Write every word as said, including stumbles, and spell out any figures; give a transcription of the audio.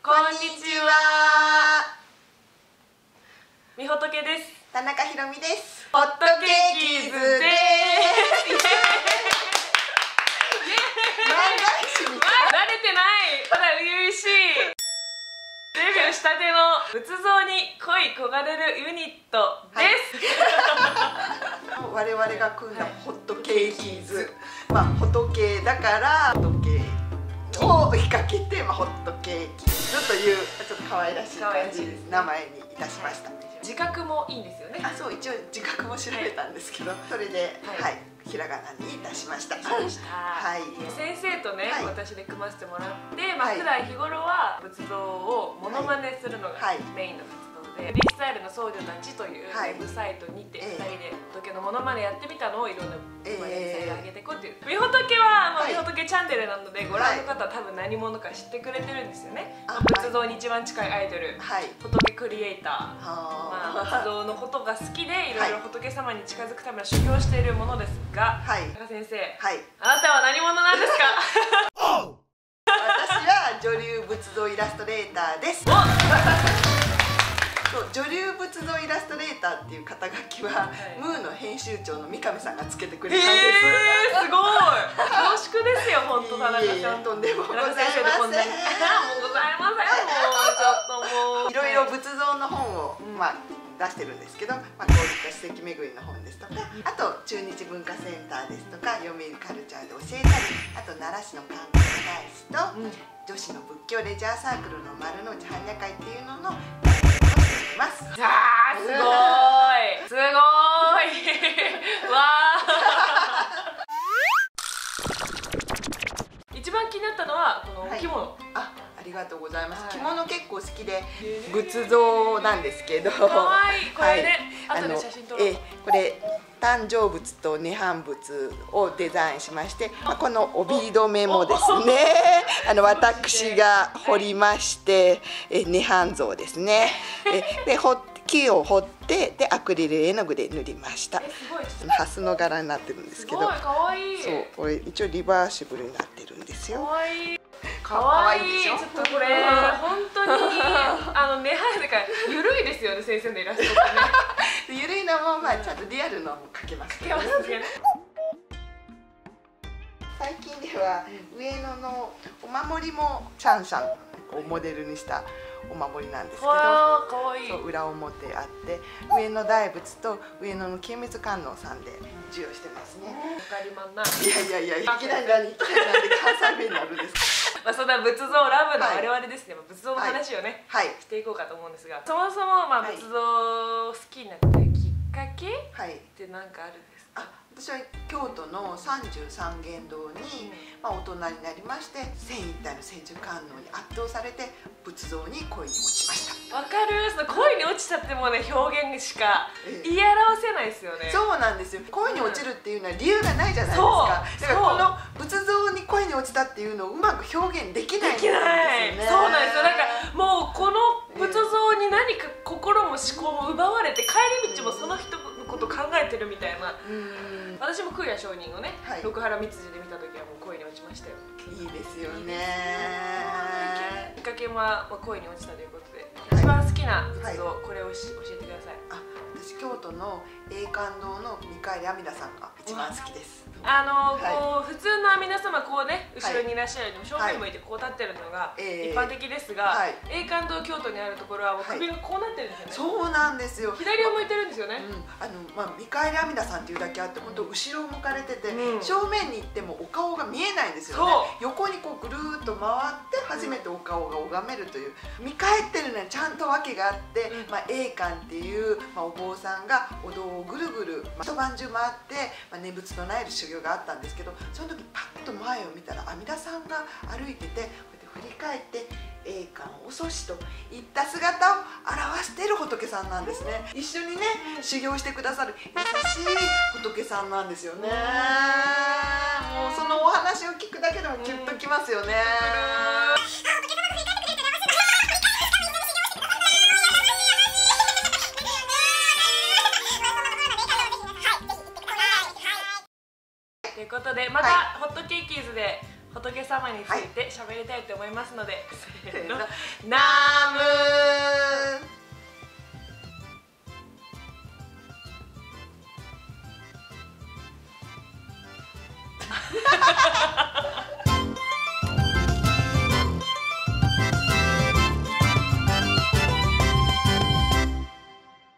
こんにちは。みほとけです。 田中ひろみです。 ホットケーキーズです。慣れてない。ただ初々しい。デビューしたての仏像に恋焦がれるユニットです。 はい、我々が組んだホットケーキーズ、まあ仏だから仏を引っ掛けて、まあ、ホットケーキーズというちょっと可愛らしい感じです名前にいたしました。 自覚もいいんですよね。 あ、そう、一応自覚も調べたんですけど、それで、はい、ひらがなにいたしました。 そうでした。はい。先生とね、私で組ませてもらって、まあ普段日頃は仏像をモノマネするのがメインの活動で、フリースタイルの僧侶たちというウェブサイトにてふたりで仏のモノマネやってみたのをいろんなモノマネにあげていこうっていう。みほとけはみほとけチャンネルなので、ご覧の方は多分何者か知ってくれてるんですよね。仏像に一番近いアイドル、仏クリエイター。仏像のことが好きでいろいろ仏様に近づくための修行をしているものですが、田中先生、あなたは何者なんですか？ 私は女流仏像イラストレーターです。女流仏像イラストレーターっていう肩書きは、ムーの編集長の三上さんがつけてくれたんです。 えー、すごい恐縮ですよ、本当田中さん。 とんでもございません。 もうございません。もうちょっともういろいろ仏像の本をまあ出してるんですけど、まあ、こういった史跡巡りの本ですとか、あと中日文化センターですとか、読売カルチャーで教えたり、あと奈良市の観光大使と、うん、女子の仏教レジャーサークルの丸の内般若会っていうののます。 あー、すごーいすごーいわー一番気になったのはこのお着物、はい、 あありがとうございます、はい、着物結構好きで仏像なんですけど、 かわいい。これね、はい、後で写真撮ろう。 えこれ誕生仏と涅槃仏をデザインしまして、まあ、この帯留めもですねあの私が彫りまして、え涅槃像ですね。えで彫木を彫ってでアクリル絵の具で塗りました。ハスの柄になってるんですけど、 すごいかわいい。 そうこれ一応リバーシブルになってるんですよ。 かわいいかわいい。ちょっとこれ本当にあの涅槃だからゆるいですよね、先生のイラストってね。 ゆるいのもまあちゃんとリアルのも描けますけどね。最近では上野のお守りもシャンシャンをモデルにしたお守りなんですけど、そう裏表あって上野大仏と上野の清水観音さんで授与してますね。 わかりまんな。 いやいやいや、いきなり何いきなりなんで関西弁になるんですか。 まあそんな仏像ラブの我々ですね、仏像の話をねしていこうかと思うんですが、そもそもまあ仏像好きになったきっかけって何かあるんですか？ 私は京都の三十三間堂に、まあ、大人になりまして千一体の千手観音に圧倒されて仏像に恋に落ちました。 わかる。その恋に落ちたってもうね表現しか言い表せないですよね。 そうなんですよ。恋に落ちるっていうのは理由がないじゃないですか。だからこの仏像に恋に落ちたっていうのをうまく表現できないんですよね。 そうなんですよ。なんかもうこの仏像に何か心も思考も奪われて帰り道もその人のこと考えてるみたいな。私も空也上人をね、六波羅蜜寺で見た時はもう恋に落ちましたよ。 いいですよね。 きっかけは恋に落ちたということで、一番好きな仏像これを教えてください。 あ、私京都の永観堂の見返り阿弥陀さんが一番好きです。 あのこう普通の阿弥陀様こうね後ろにいらっしゃるの正面向いてこう立ってるのが一般的ですが、永観堂京都にあるところはもう首がこうなってるんですよね。 そうなんですよ。 左を向いてるんですよね。 あのまあ見返り阿弥陀さんっていうだけあって本当後ろを向かれてて、正面に行ってもお顔が見えないんですよね。横にこうぐるーっと回って初めてお顔が拝めるという、見返ってるのにちゃんと訳があって、まあ永観っていうまあお坊さんがお堂をぐるぐる一晩中回ってまあ念仏唱える修行があったんですけど、その時パッと前を見たら阿弥陀さんが歩いてて、こうやって振り返って永観遅しといった姿を表している仏さんなんですね。一緒にね修行してくださる優しい仏さんなんですよね。もうそのお話を聞くだけでもキュッときますよね。 ということでまたホットケーキーズで仏様について喋りたいと思いますので、 はい、せーの、ナムー